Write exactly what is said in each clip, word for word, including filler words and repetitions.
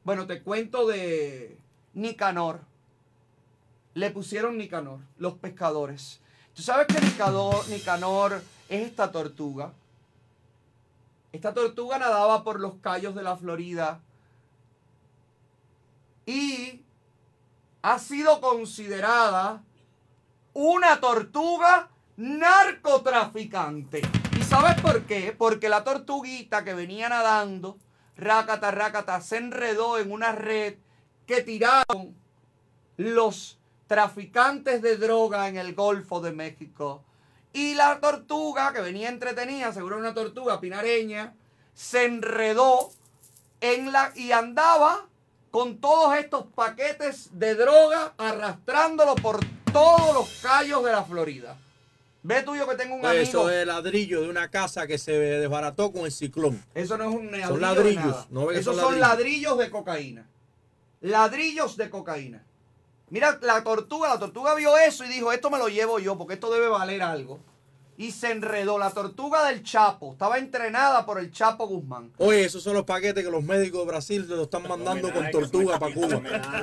Bueno, te cuento de Nicanor. Le pusieron Nicanor, los pescadores. ¿Tú sabes que Nicanor, Nicanor es esta tortuga? Esta tortuga nadaba por los cayos de la Florida y ha sido considerada una tortuga narcotraficante. ¿Y sabes por qué? Porque la tortuguita que venía nadando, rácata, rácata, se enredó en una red que tiraron los traficantes de droga en el Golfo de México. Y la tortuga que venía entretenida, seguro una tortuga pinareña, se enredó en la y andaba con todos estos paquetes de droga arrastrándolo por todos los cayos de la Florida. Ve tú yo que tengo un pues amigo. Eso es ladrillo de una casa que se desbarató con el ciclón. Eso no es un ladrillo. Son ladrillos. No Esos son son ladrillos. ladrillos de cocaína. Ladrillos de cocaína. Mira, la tortuga, la tortuga vio eso y dijo, esto me lo llevo yo porque esto debe valer algo. Y se enredó. La tortuga del Chapo estaba entrenada por el Chapo Guzmán. Oye, esos son los paquetes que los médicos de Brasil lo están mandando con tortuga para Cuba.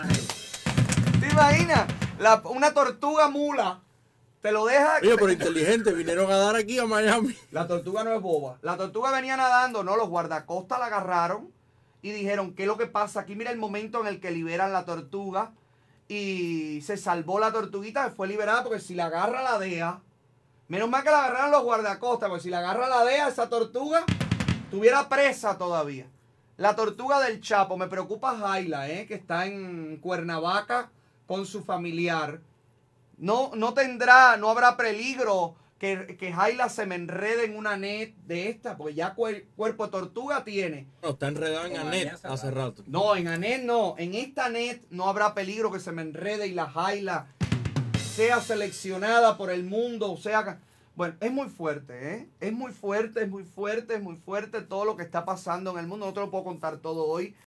¿Te imaginas? La, una tortuga mula te lo deja... Oye, pero inteligente, vinieron a dar aquí a Miami. La tortuga no es boba. La tortuga venía nadando, no, los guardacostas la agarraron y dijeron, ¿qué es lo que pasa? Aquí mira el momento en el que liberan la tortuga y se salvó la tortuguita, fue liberada porque si la agarra la D E A, menos mal que la agarraron los guardacostas, porque si la agarra la D E A, esa tortuga estuviera presa todavía. La tortuga del Chapo, me preocupa Jaila, ¿eh? Que está en Cuernavaca con su familiar. No, no tendrá, no habrá peligro que, que Jaila se me enrede en una net de esta, porque ya cuer, cuerpo de tortuga tiene. No, está enredado en Anet hace rato. No, en Anet no. En esta net no habrá peligro que se me enrede y la Jaila sea seleccionada por el mundo, o sea... Bueno, es muy fuerte, ¿eh? Es muy fuerte, es muy fuerte, es muy fuerte todo lo que está pasando en el mundo. No te lo puedo contar todo hoy.